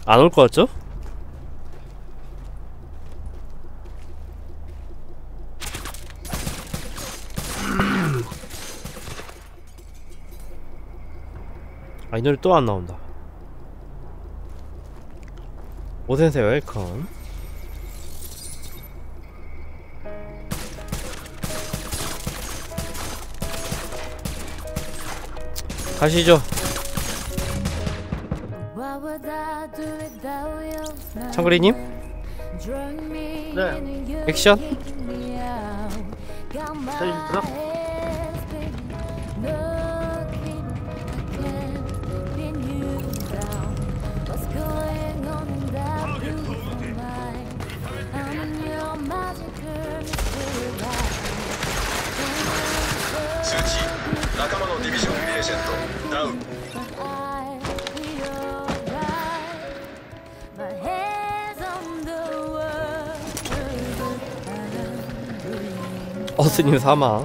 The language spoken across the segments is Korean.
안 올 것 같죠? 아, 이 노래 또 안 나온다. 오센세 웰컴. 가시죠. 창그리님? 네. 액션? 재밌어? 수치, 仲間のディビジョンエージェントダウン。 어스님 사망.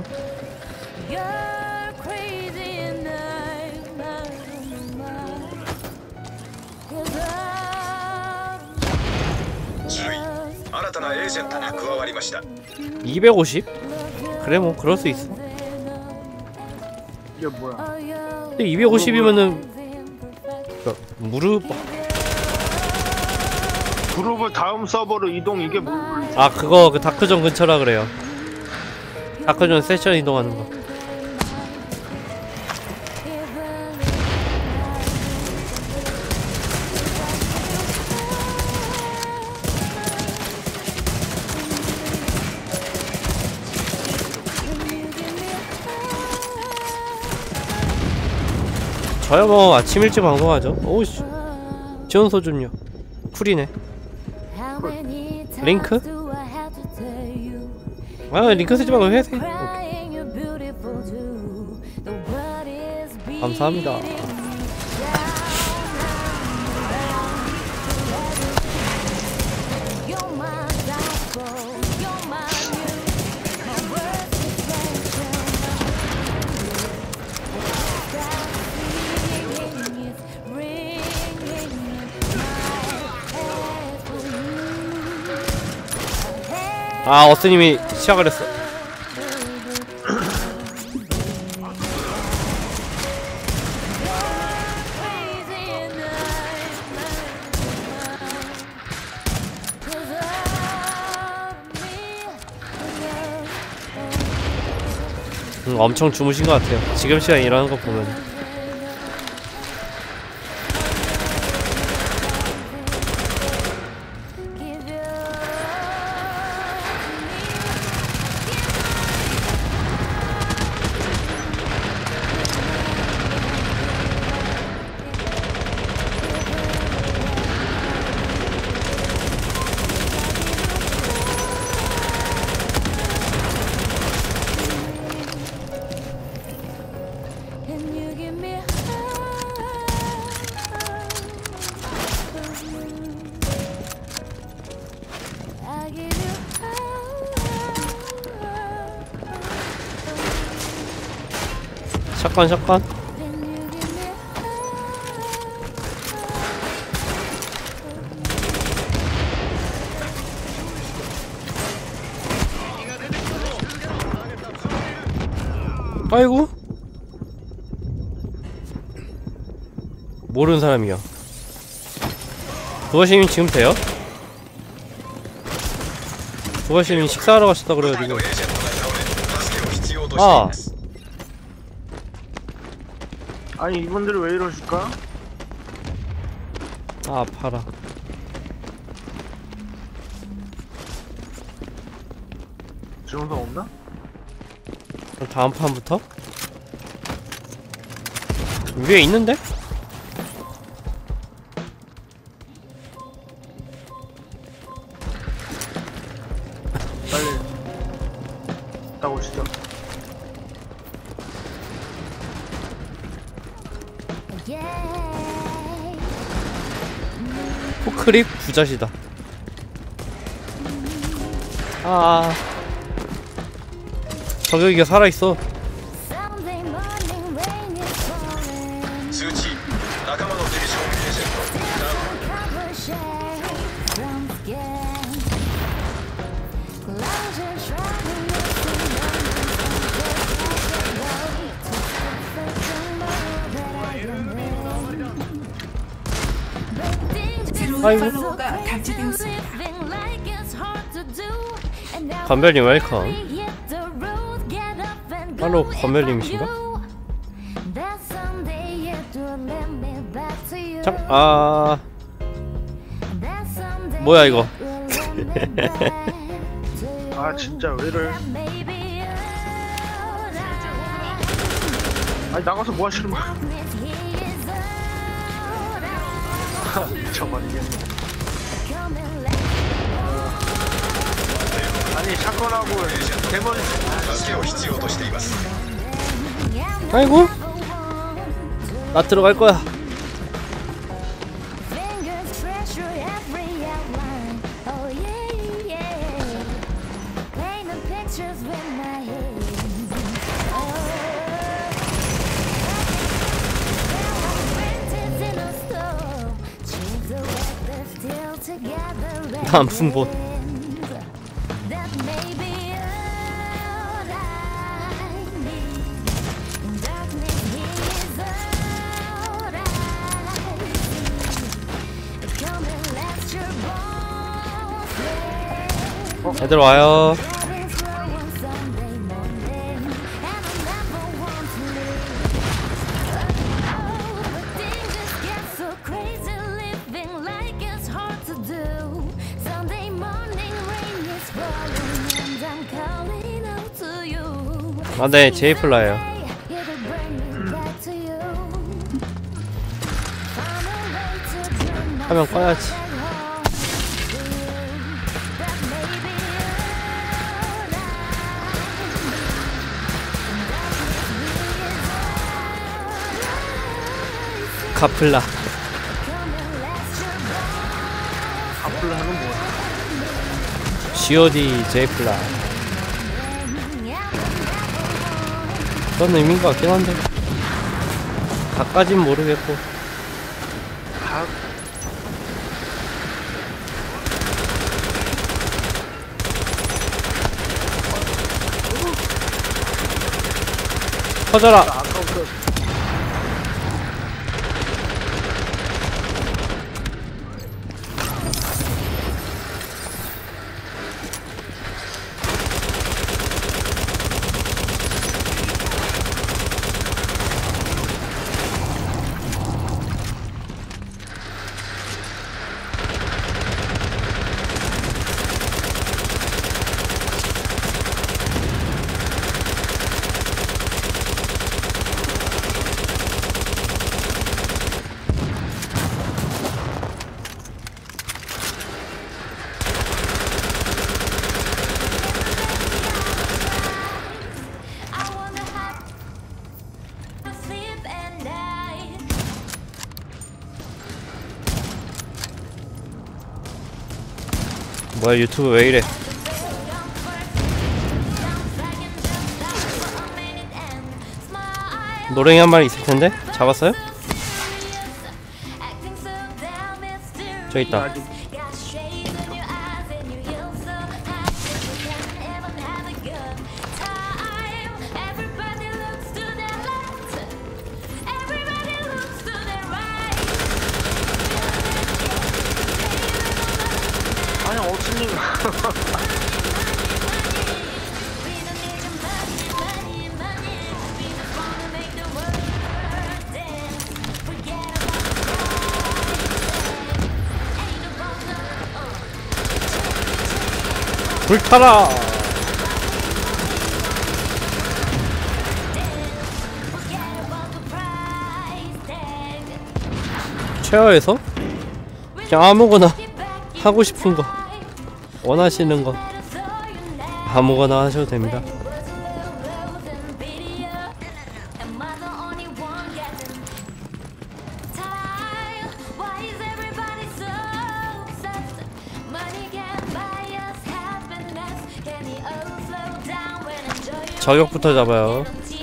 주의, 新たなエージェントが加わりました。 250? 그래 뭐 그럴 수 있어. 이게 뭐야? 근데 250이면은 무릎. 그룹을 다음 서버로 이동. 이게 뭐? 아 그거 그 다크존 근처라 그래요. 다크존 세션 이동하는 거. 저야 뭐 아침 일찍 방송하죠. 오우씨. 지원소 좀요. 쿨이네. 링크? 아 링크 쓰지 말고 회색. 감사합니다. 아 어스님이 시작을 했어. 엄청 주무신 것 같아요. 지금 시간 일하는 거 보면. 샷건 샷건. 아이고 모르는 사람이야. 도화시민 지금 돼요? 도화시민 식사하러 가셨다 그래가지고. 아 아니 이분들이 왜 이러실까? 아 아파라. 지원성 없나? 그럼 다음 판부터? 위에 있는데? 빨리 나오시죠. 포크립 부자시다. 아 저격이가 살아있어. 수치, 仲間のディビジョンエージェントダウン。 아이고. 팔로워가 감지되었습니다. 건별님 웰컴. 바로 건별님이신가? 참, 뭐야 이거. 아 진짜 왜 이래. 아니 나가서 뭐 하시는 거야. 저만 이게. 아니 사건하고 대본 助けを必要としています 아이고. 나 들어갈 거야. 남순봇. 애들 와요. 아, 네, 제이플라예요. 화면 꺼야지. 카플라. 아플라는 뭐야. GOD 제이플라. 그런 의미인 것 같긴 한데 다까진 모르겠고. 다 터져라. 아까부터 뭐야 유튜브 왜 이래. 노랭이 한 마리 있을 텐데 잡았어요? 저 있다. 아직 아니 어스님 불타라. 최하에서 그냥 아무거나 하고 싶은 거 원하시는 거 아무거나 하셔도 됩니다. 저격부터 잡아요.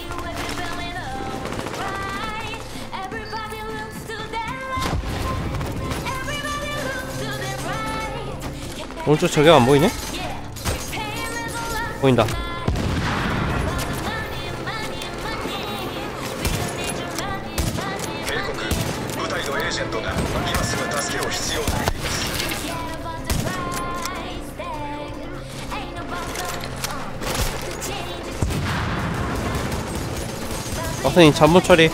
오른쪽 저격 안 보이네? 보인다. 警告部隊のエージェントが今すぐ助けを必要と 박사님 잠못 처리.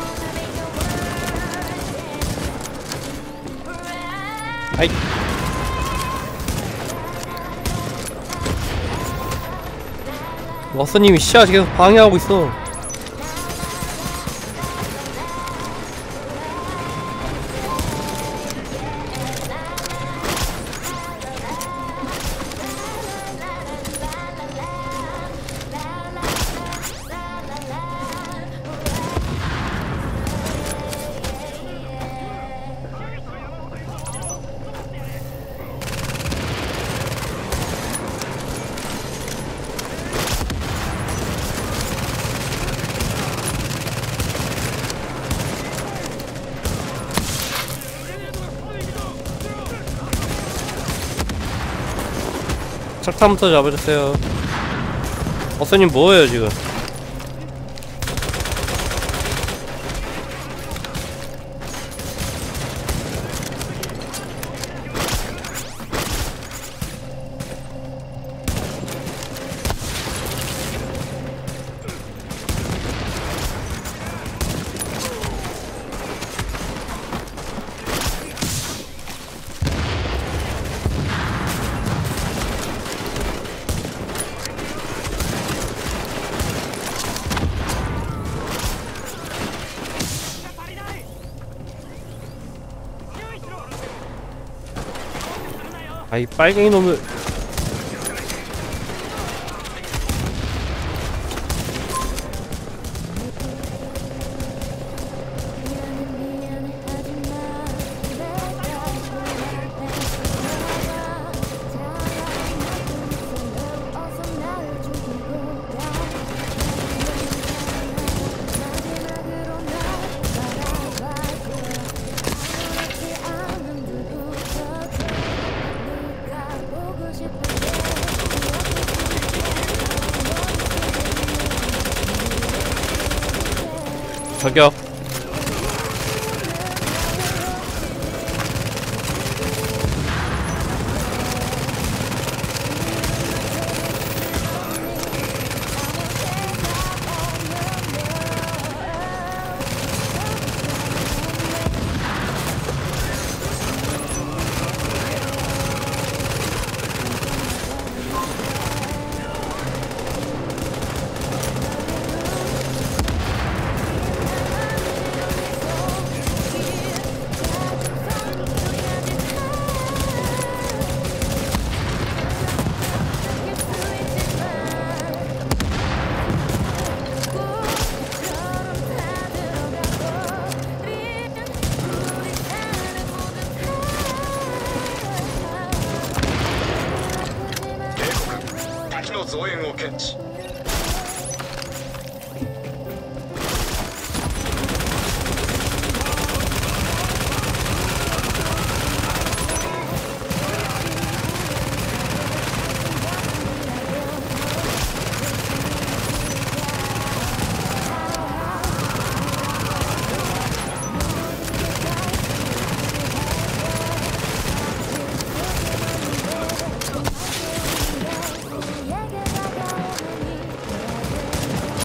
아이. 박사님이 시야 계속 방해하고 있어. 착탄부터 잡아주세요. 박사님 뭐예요 지금? 아이 빨갱이 놈을. 저격.